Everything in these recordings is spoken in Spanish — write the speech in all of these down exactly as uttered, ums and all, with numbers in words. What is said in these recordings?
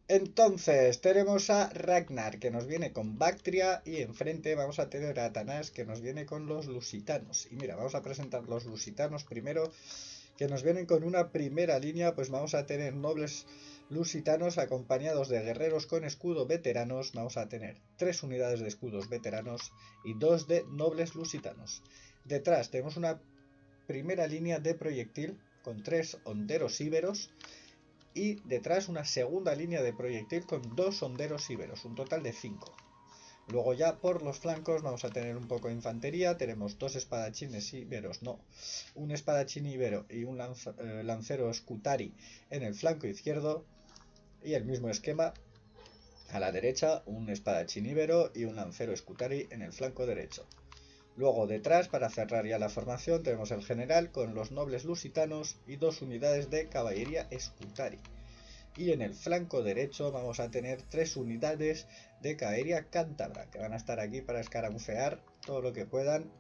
Entonces, tenemos a Ragnar, que nos viene con Bactria, y enfrente vamos a tener a Tanás, que nos viene con los lusitanos. Y mira, vamos a presentar los lusitanos primero, que nos vienen con una primera línea. Pues vamos a tener nobles lusitanos acompañados de guerreros con escudo veteranos. Vamos a tener tres unidades de escudos veteranos y dos de nobles lusitanos. Detrás tenemos una primera línea de proyectil con tres honderos íberos. Y detrás una segunda línea de proyectil con dos honderos íberos, un total de cinco. Luego ya por los flancos vamos a tener un poco de infantería. Tenemos dos espadachines íberos, no, un espadachín íbero y un lanz, eh, lancero scutari en el flanco izquierdo. Y el mismo esquema a la derecha, un espadachín íbero y un lancero scutari en el flanco derecho. Luego detrás, para cerrar ya la formación, tenemos el general con los nobles lusitanos y dos unidades de caballería scutari. Y en el flanco derecho vamos a tener tres unidades de caballería cántabra, que van a estar aquí para escaramucear todo lo que puedan.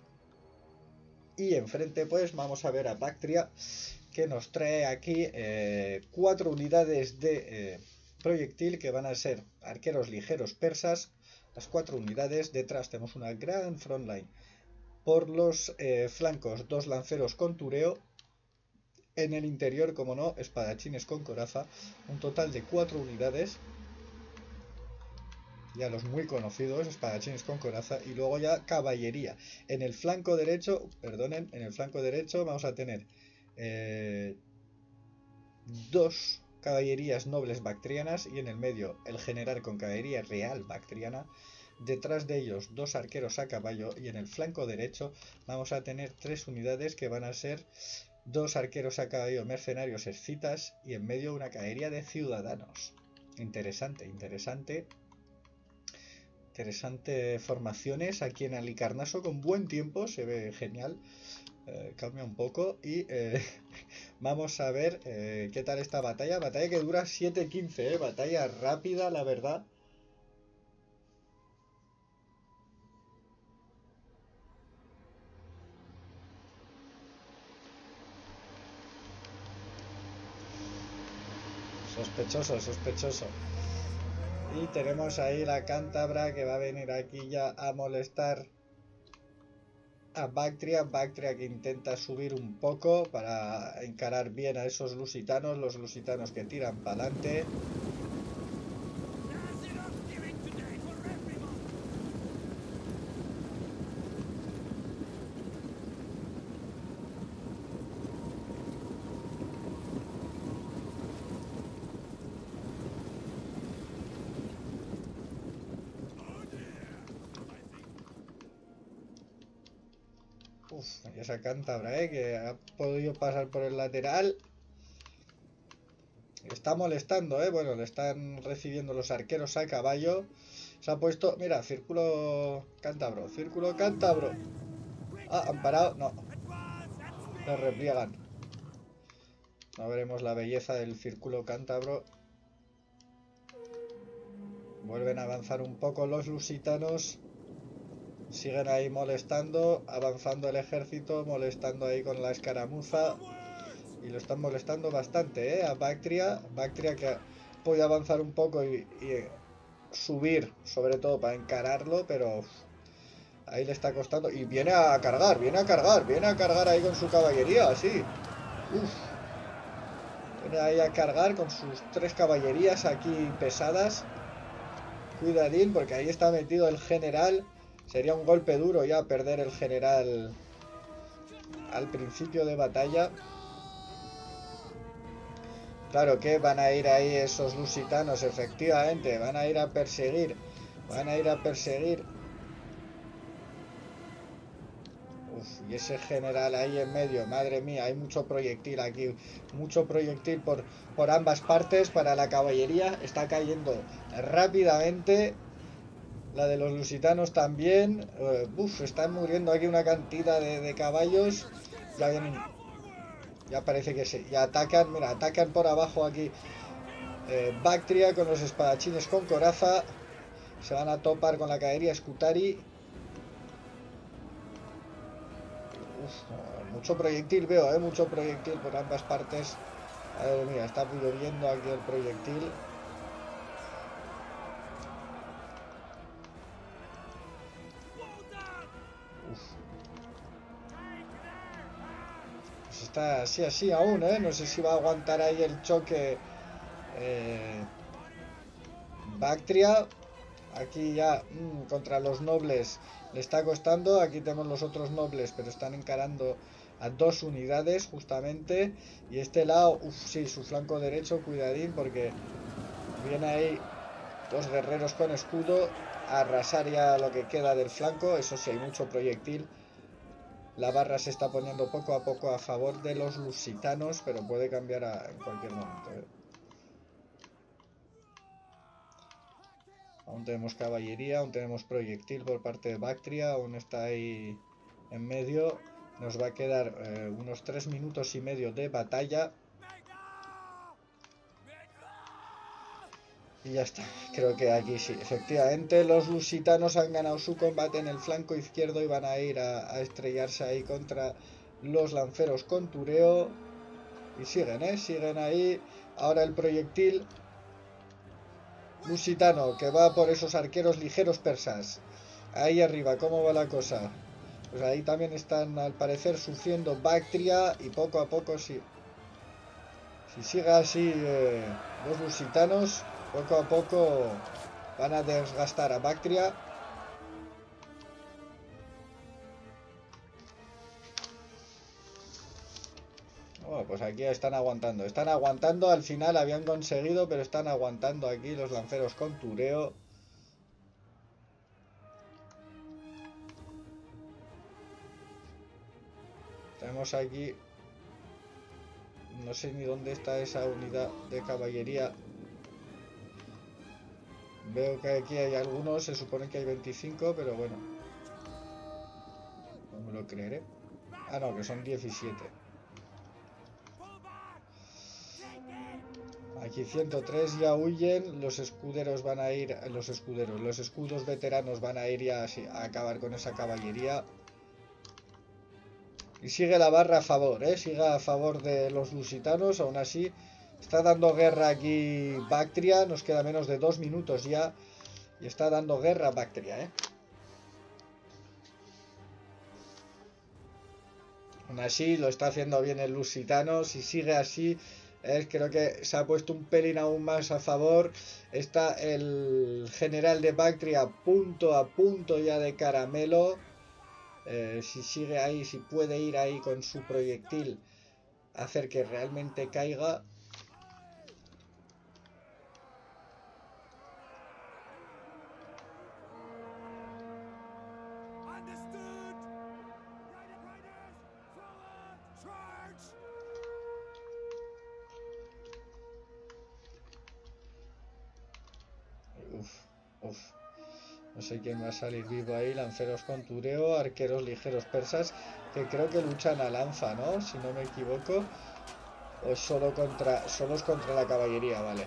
Y enfrente pues vamos a ver a Bactria, que nos trae aquí eh, cuatro unidades de eh, proyectil, que van a ser arqueros ligeros persas. Las cuatro unidades. Detrás tenemos una gran frontline. Por los eh, flancos, dos lanceros con tureo. En el interior, como no, espadachines con coraza. Un total de cuatro unidades. Ya los muy conocidos, espadachines con coraza. Y luego ya caballería. En el flanco derecho, perdonen, en el flanco derecho vamos a tener eh, dos caballerías nobles bactrianas, y en el medio el general con caballería real bactriana. Detrás de ellos dos arqueros a caballo, y en el flanco derecho vamos a tener tres unidades que van a ser dos arqueros a caballo mercenarios escitas, y en medio una caballería de ciudadanos. Interesante, interesante. Interesante formaciones aquí en Halicarnaso, con buen tiempo, se ve genial. Eh, cambia un poco y eh, vamos a ver eh, qué tal esta batalla. Batalla que dura siete quince, eh, batalla rápida, la verdad. Sospechoso, sospechoso. Y tenemos ahí la cántabra, que va a venir aquí ya a molestar a Bactria. Bactria que intenta subir un poco para encarar bien a esos lusitanos. Los lusitanos que tiran para adelante. Uf, y esa cántabra, eh, que ha podido pasar por el lateral. Está molestando, eh. Bueno, le están recibiendo los arqueros a caballo. Se ha puesto, mira, círculo cántabro, círculo cántabro. Ah, han parado, no. Se repliegan. No veremos la belleza del círculo cántabro. Vuelven a avanzar un poco los lusitanos. Siguen ahí molestando, avanzando el ejército, molestando ahí con la escaramuza. Y lo están molestando bastante, ¿eh? A Bactria. Bactria que puede avanzar un poco y, y subir, sobre todo para encararlo, pero ahí le está costando. Y viene a cargar, viene a cargar, viene a cargar ahí con su caballería, así. Uf. Viene ahí a cargar con sus tres caballerías aquí pesadas. Cuidadín, porque ahí está metido el general. Sería un golpe duro ya perder el general al principio de batalla. Claro que van a ir ahí esos lusitanos, efectivamente. Van a ir a perseguir. Van a ir a perseguir. Uf, y ese general ahí en medio, madre mía, hay mucho proyectil aquí. Mucho proyectil por, por ambas partes para la caballería. Está cayendo rápidamente. La de los lusitanos también. Uh, uf, están muriendo aquí una cantidad de, de caballos. Ya vienen. Ya parece que sí. Ya atacan. Mira, atacan por abajo aquí. Eh, Bactria con los espadachines con coraza. Se van a topar con la caballería Scutari. Uf, mucho proyectil veo, ¿eh? Mucho proyectil por ambas partes. Madre mía, está lloviendo aquí el proyectil. está así, así aún, ¿eh? No sé si va a aguantar ahí el choque eh, Bactria. Aquí ya mmm, contra los nobles le está costando. Aquí tenemos los otros nobles, pero están encarando a dos unidades justamente. Y este lado, uff, sí, su flanco derecho, cuidadín, porque viene ahí dos guerreros con escudo a arrasar ya lo que queda del flanco. Eso sí, hay mucho proyectil. La barra se está poniendo poco a poco a favor de los lusitanos, pero puede cambiar a, en cualquier momento, ¿eh? Aún tenemos caballería, aún tenemos proyectil por parte de Bactria, aún está ahí en medio. Nos va a quedar eh, unos tres minutos y medio de batalla. Y ya está, creo que aquí sí, efectivamente los lusitanos han ganado su combate en el flanco izquierdo y van a ir a, a estrellarse ahí contra los lanceros con Tureo. Y siguen, ¿eh? Siguen ahí. Ahora el proyectil lusitano que va por esos arqueros ligeros persas. Ahí arriba, ¿cómo va la cosa? Pues ahí también están al parecer sufriendo Bactria y poco a poco, si, si sigue así eh, los lusitanos, poco a poco van a desgastar a Bactria. Bueno, pues aquí están aguantando, están aguantando, al final habían conseguido, pero están aguantando aquí los lanceros con Tureo. Tenemos aquí, no sé ni dónde está esa unidad de caballería. Veo que aquí hay algunos, se supone que hay veinticinco, pero bueno, no me lo creeré. Ah, no, que son diecisiete. Aquí ciento tres ya huyen, los escuderos van a ir, los escuderos, los escudos veteranos van a ir ya a acabar con esa caballería. Y sigue la barra a favor, ¿eh? Sigue a favor de los lusitanos, aún así está dando guerra aquí Bactria, nos queda menos de dos minutos ya. Y está dando guerra Bactria, ¿eh? Aún así lo está haciendo bien el lusitano, si sigue así... Eh, creo que se ha puesto un pelín aún más a favor. Está el general de Bactria punto a punto ya de caramelo. Eh, si sigue ahí, si puede ir ahí con su proyectil, hacer que realmente caiga. Uf, uf. No sé quién va a salir vivo ahí. Lanceros con Tureo, arqueros ligeros persas, que creo que luchan a lanza, ¿no? Si no me equivoco. O solo contra, solos contra la caballería, vale.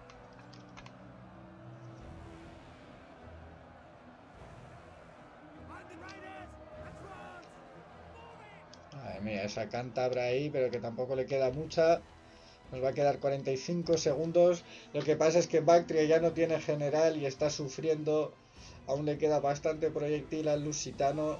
Madre mía, esa cántabra ahí, pero que tampoco le queda mucha. Nos va a quedar cuarenta y cinco segundos. Lo que pasa es que Bactria ya no tiene general y está sufriendo. Aún le queda bastante proyectil al lusitano.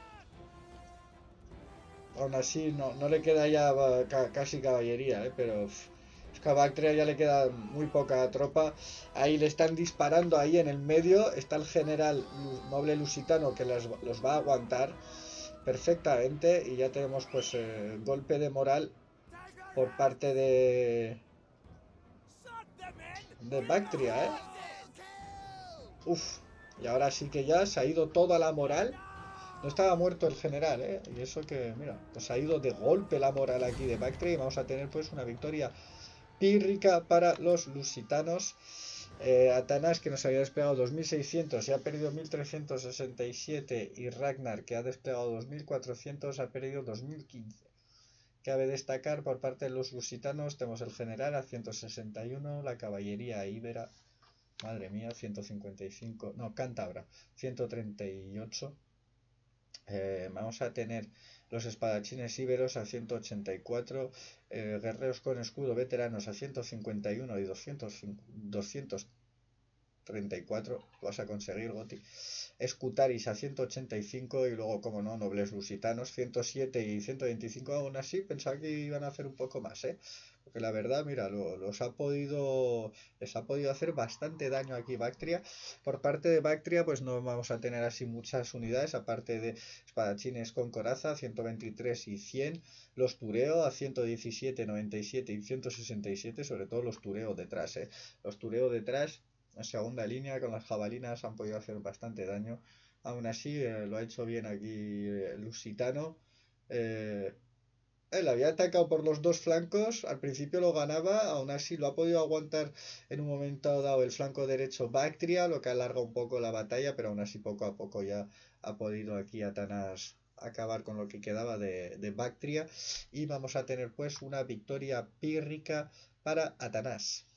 Aún así, no, no le queda ya casi caballería, ¿eh? Pero uf, es que a Bactria ya le queda muy poca tropa. Ahí le están disparando ahí en el medio. Está el general noble lusitano que las, los va a aguantar perfectamente. Y ya tenemos pues eh, golpe de moral por parte de de Bactria, ¿eh? Uf, y ahora sí que ya se ha ido toda la moral. No estaba muerto el general, ¿eh? Y eso que, mira, pues ha ido de golpe la moral aquí de Bactria y vamos a tener pues una victoria pírrica para los lusitanos. Eh, Atanás, que nos había desplegado dos mil seiscientos y ha perdido mil trescientos sesenta y siete, y Ragnar, que ha desplegado dos mil cuatrocientos, ha perdido dos mil quince. Cabe destacar por parte de los lusitanos, tenemos el general a ciento sesenta y uno, la caballería íbera, madre mía, ciento cincuenta y cinco, no, cántabra, ciento treinta y ocho. Eh, vamos a tener los espadachines íberos a ciento ochenta y cuatro, eh, guerreros con escudo veteranos a ciento cincuenta y uno y doscientos, doscientos treinta y cuatro, lo vas a conseguir, Goti. Scutaris a ciento ochenta y cinco y luego, como no, Nobles Lusitanos ciento siete y ciento veinticinco. Aún así, pensaba que iban a hacer un poco más, ¿eh? Porque la verdad, mira, lo, los ha podido, les ha podido hacer bastante daño aquí Bactria. Por parte de Bactria, pues no vamos a tener así muchas unidades, aparte de espadachines con coraza, ciento veintitrés y cien. Los Tureo a ciento diecisiete, noventa y siete y ciento sesenta y siete, sobre todo los Tureo detrás, ¿eh? Los Tureo detrás, en segunda línea, con las jabalinas han podido hacer bastante daño. Aún así, eh, lo ha hecho bien aquí eh, Lusitano. Eh, él había atacado por los dos flancos, al principio lo ganaba, aún así lo ha podido aguantar en un momento dado el flanco derecho Bactria, lo que alarga un poco la batalla, pero aún así poco a poco ya ha podido aquí Atanas acabar con lo que quedaba de, de Bactria y vamos a tener pues una victoria pírrica para Atanás.